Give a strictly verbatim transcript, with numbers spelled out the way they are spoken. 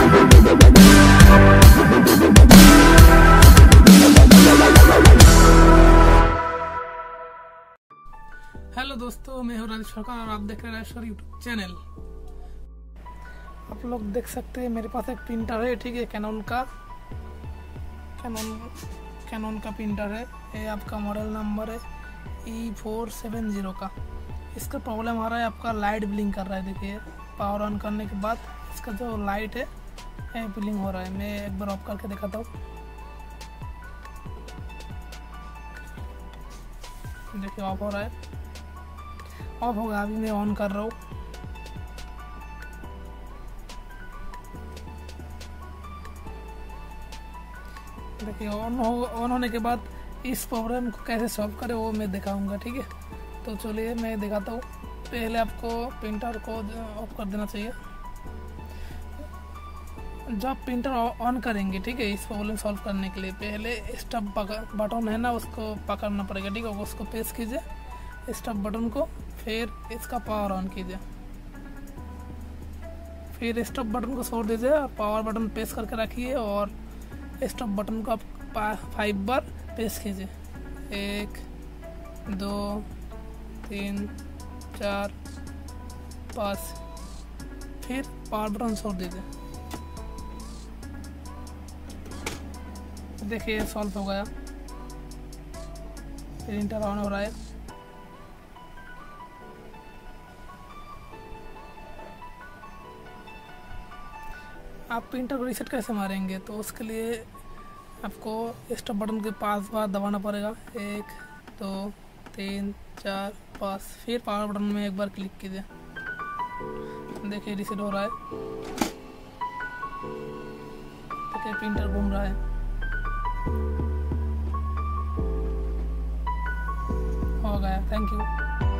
Hello दोस्तों, मैं हूं राजेश सरकार और आप देख रहे हैं राजेश यूट्यूब चैनल। आप लोग देख सकते हैं मेरे पास एक प्रिंटर है, ठीक है, कैनन का कैनन कैनन का प्रिंटर है। ये आपका मॉडल नंबर है ई फोर सेवन ज़ीरो का। इसका प्रॉब्लम आ रहा है, आपका लाइट ब्लिंक कर रहा है। देखिए, पावर ऑन करने के बाद इसका जो लाइट है ये ब्लिंक हो रहा है। मैं एक बार ऑफ करके दिखाता हूँ। देखिए, ऑफ हो रहा है, ऑफ होगा। अभी मैं ऑन कर रहा हूँ। देखिए, ऑन हो ऑन होने के बाद इस प्रॉब्लम को कैसे सॉल्व करें वो मैं दिखाऊंगा, ठीक है। तो चलिए मैं दिखाता हूँ। पहले आपको प्रिंटर को ऑफ कर देना चाहिए। जब प्रिंटर ऑन करेंगे, ठीक है, इस प्रॉब्लम सॉल्व करने के लिए पहले स्टॉप बटन है ना, उसको पकड़ना पड़ेगा, ठीक है। उसको प्रेस कीजिए स्टॉप बटन को, फिर इसका पावर ऑन कीजिए, फिर स्टॉप बटन को छोड़ दीजिए और पावर बटन प्रेस करके रखिए और स्टॉप बटन को आप फाइव बार प्रेस कीजिए। एक, दो, तीन, चार, पाँच, फिर पावर बटन छोड़ दीजिए। देखिए, सॉल्व हो गया। प्रिंटर ऑन हो रहा है। आप प्रिंटर को रीसेट कैसे मारेंगे, तो उसके लिए आपको स्टॉप बटन के पास बार दबाना पड़ेगा। एक, दो, तीन, चार, पाँच, फिर पावर बटन में एक बार क्लिक कीजिए। देखिए, रीसेट हो रहा है। देखिए, प्रिंटर घूम रहा है। हो गया। Thank you.